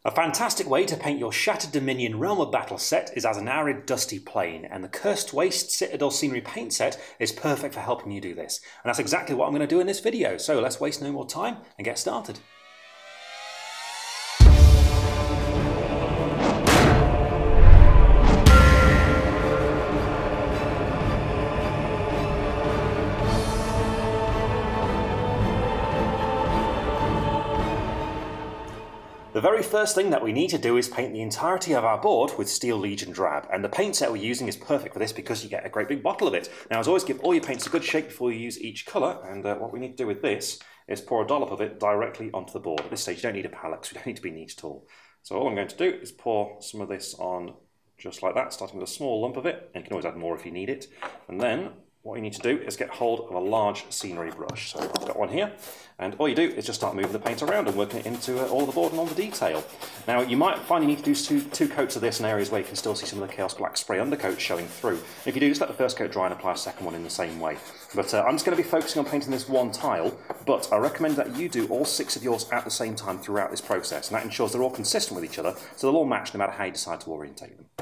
A fantastic way to paint your Shattered Dominion Realm of Battle set is as an arid, dusty plain, and the Cursed Waste Citadel Scenery paint set is perfect for helping you do this. And that's exactly what I'm going to do in this video, so let's waste no more time and get started. The very first thing that we need to do is paint the entirety of our board with Steel Legion Drab, and the paint set we're using is perfect for this because you get a great big bottle of it. Now, as always, give all your paints a good shake before you use each colour, and what we need to do with this is pour a dollop of it directly onto the board. At this stage you don't need a palette because we don't need to be neat at all. So all I'm going to do is pour some of this on just like that, starting with a small lump of it, and you can always add more if you need it. And then what you need to do is get hold of a large scenery brush. So I've got one here, and all you do is just start moving the paint around and working it into all the board and all the detail. Now, you might find you need to do two coats of this in areas where you can still see some of the Chaos Black spray undercoat showing through. If you do, just let the first coat dry and apply a second one in the same way. But I'm just going to be focusing on painting this one tile, but I recommend that you do all 6 of yours at the same time throughout this process, and that ensures they're all consistent with each other, so they'll all match no matter how you decide to orientate them.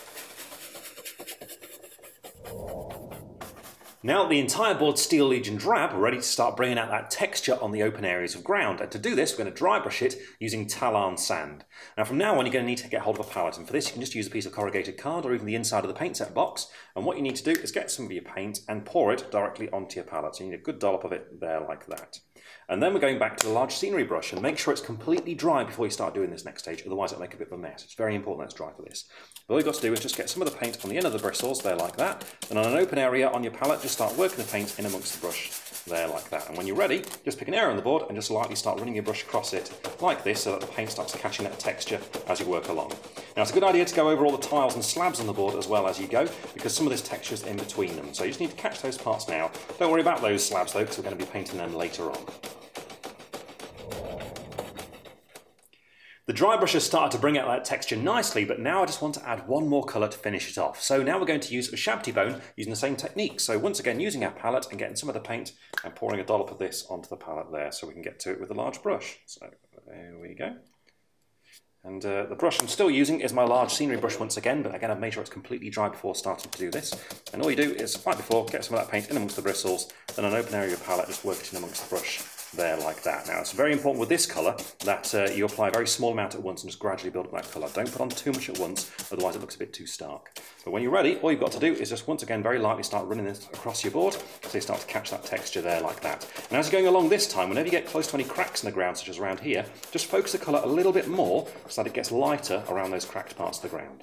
Now that the entire board's Steel Legion Drab, we're ready to start bringing out that texture on the open areas of ground. And to do this, we're going to dry brush it using Talarn sand. Now from now on, you're going to need to get hold of a palette. And for this, you can just use a piece of corrugated card or even the inside of the paint set box. And what you need to do is get some of your paint and pour it directly onto your palette. So you need a good dollop of it there like that. And then we're going back to the large scenery brush, and make sure it's completely dry before you start doing this next stage, otherwise it'll make a bit of a mess. It's very important that it's dry for this. But all you've got to do is just get some of the paint on the end of the bristles there like that, and on an open area on your palette, just start working the paint in amongst the brush there like that. And when you're ready, just pick an area on the board and just lightly start running your brush across it like this so that the paint starts catching that texture as you work along. Now it's a good idea to go over all the tiles and slabs on the board as well as you go, because some of this texture is in between them. So you just need to catch those parts now. Don't worry about those slabs though, because we're going to be painting them later on. The dry brush has started to bring out that texture nicely, but now I just want to add one more colour to finish it off. So now we're going to use a Shabty Bone using the same technique. So once again, using our palette and getting some of the paint and pouring a dollop of this onto the palette there so we can get to it with a large brush. So there we go. And the brush I'm still using is my large scenery brush once again, but again I've made sure it's completely dry before starting to do this. And all you do is, like before, get some of that paint in amongst the bristles, then on an open area of your palette, just work it in amongst the brush there like that. Now it's very important with this colour that you apply a very small amount at once and just gradually build up that colour. Don't put on too much at once, otherwise it looks a bit too stark. But when you're ready, all you've got to do is just once again very lightly start running this across your board so you start to catch that texture there like that. And as you're going along this time, whenever you get close to any cracks in the ground, such as around here, just focus the colour a little bit more so that it gets lighter around those cracked parts of the ground.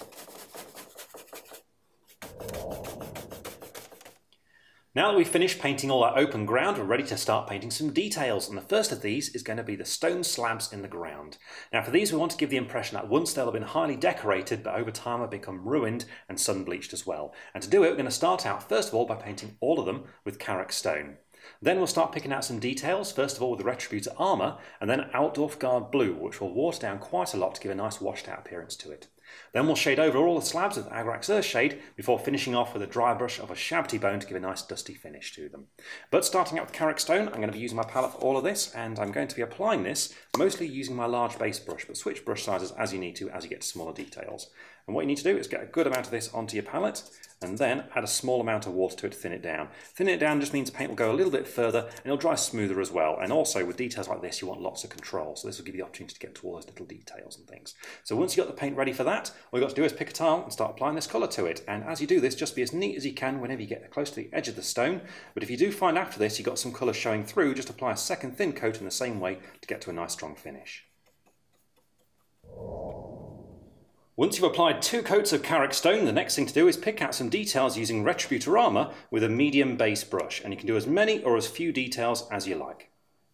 Now that we've finished painting all that open ground, we're ready to start painting some details, and the first of these is going to be the stone slabs in the ground. Now for these we want to give the impression that once they'll have been highly decorated, but over time have become ruined and sun bleached as well. And to do it, we're going to start out first of all by painting all of them with Carrick stone. Then we'll start picking out some details, first of all with the Retributor armour, and then Outdwarf Guard blue, which will water down quite a lot to give a nice washed out appearance to it. Then we'll shade over all the slabs with Agrax Earthshade before finishing off with a dry brush of a Shabty Bone to give a nice dusty finish to them. But starting out with Carrick Stone, I'm going to be using my palette for all of this, and I'm going to be applying this mostly using my large base brush, but switch brush sizes as you need to as you get to smaller details. And what you need to do is get a good amount of this onto your palette, and then add a small amount of water to it to thin it down. Thinning it down just means the paint will go a little bit further and it'll dry smoother as well. And also with details like this, you want lots of control. So this will give you the opportunity to get to all those little details and things. So once you've got the paint ready for that, all you've got to do is pick a tile and start applying this colour to it. And as you do this, just be as neat as you can whenever you get close to the edge of the stone. But if you do find after this you've got some colour showing through, just apply a second thin coat in the same way to get to a nice strong finish. Once you've applied 2 coats of Carrick stone, the next thing to do is pick out some details using Retributor armour with a medium base brush, and you can do as many or as few details as you like.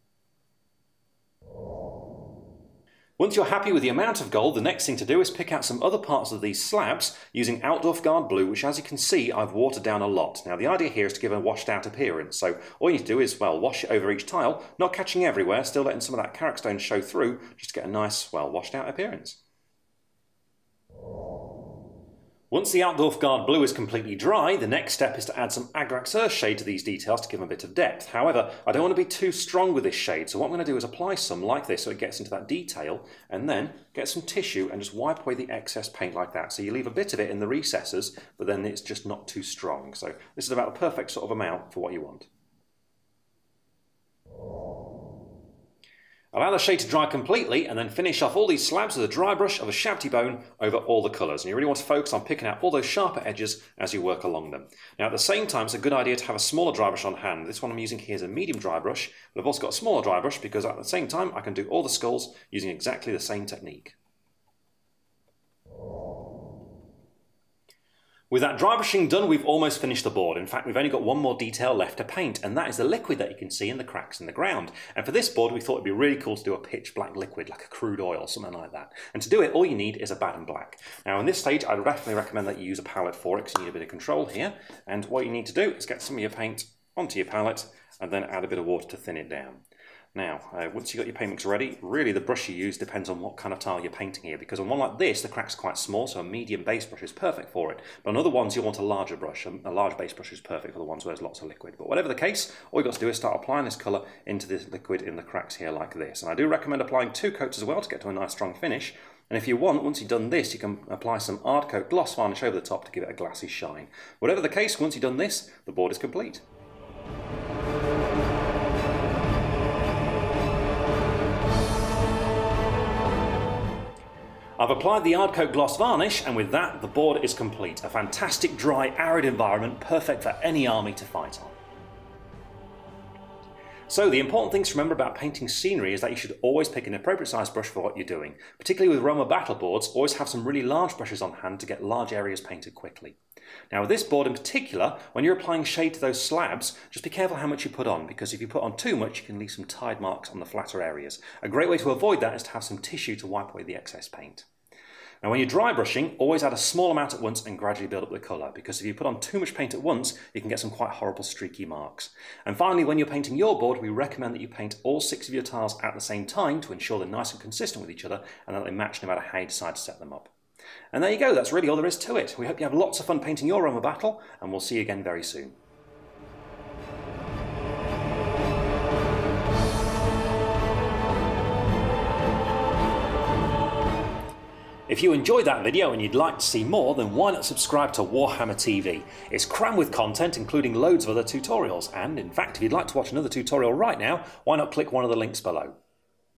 Once you're happy with the amount of gold, the next thing to do is pick out some other parts of these slabs using Outdwarf Guard blue, which as you can see I've watered down a lot. Now the idea here is to give a washed out appearance, so all you need to do is, well, wash it over each tile, not catching everywhere, still letting some of that Carrick stone show through, just to get a nice, well, washed out appearance. Once the Outdoor Guard blue is completely dry, the next step is to add some Agrax Earth shade to these details to give them a bit of depth. However, I don't want to be too strong with this shade, so what I'm going to do is apply some like this so it gets into that detail, and then get some tissue and just wipe away the excess paint like that. So you leave a bit of it in the recesses, but then it's just not too strong. So this is about the perfect sort of amount for what you want. Allow the shade to dry completely and then finish off all these slabs with a dry brush of a shabty bone over all the colours. And you really want to focus on picking out all those sharper edges as you work along them. Now at the same time, it's a good idea to have a smaller dry brush on hand. This one I'm using here is a medium dry brush, but I've also got a smaller dry brush because at the same time I can do all the skulls using exactly the same technique. With that dry brushing done, we've almost finished the board. In fact, we've only got one more detail left to paint, and that is the liquid that you can see in the cracks in the ground. And for this board, we thought it'd be really cool to do a pitch black liquid, like a crude oil, something like that. And to do it, all you need is a Baden black. Now, in this stage, I'd definitely recommend that you use a palette for it, because you need a bit of control here. And what you need to do is get some of your paint onto your palette, and then add a bit of water to thin it down. Now, once you've got your paint mix ready, really the brush you use depends on what kind of tile you're painting here, because on one like this, the crack's quite small, so a medium base brush is perfect for it. But on other ones, you'll want a larger brush. A large base brush is perfect for the ones where there's lots of liquid. But whatever the case, all you've got to do is start applying this colour into this liquid in the cracks here like this. And I do recommend applying 2 coats as well to get to a nice strong finish. And if you want, once you've done this, you can apply some Ard Coat gloss varnish over the top to give it a glassy shine. Whatever the case, once you've done this, the board is complete. I've applied the Ard Coat gloss varnish, and with that, the board is complete. A fantastic, dry, arid environment, perfect for any army to fight on. So the important things to remember about painting scenery is that you should always pick an appropriate size brush for what you're doing. Particularly with Roma battle boards, always have some really large brushes on hand to get large areas painted quickly. Now with this board in particular, when you're applying shade to those slabs, just be careful how much you put on, because if you put on too much, you can leave some tide marks on the flatter areas. A great way to avoid that is to have some tissue to wipe away the excess paint. Now when you're dry brushing, always add a small amount at once and gradually build up the colour, because if you put on too much paint at once, you can get some quite horrible streaky marks. And finally, when you're painting your board, we recommend that you paint all 6 of your tiles at the same time to ensure they're nice and consistent with each other and that they match no matter how you decide to set them up. And there you go, that's really all there is to it. We hope you have lots of fun painting your Roma battle, and we'll see you again very soon. If you enjoyed that video and you'd like to see more, then why not subscribe to Warhammer TV? It's crammed with content, including loads of other tutorials, and in fact, if you'd like to watch another tutorial right now, why not click one of the links below.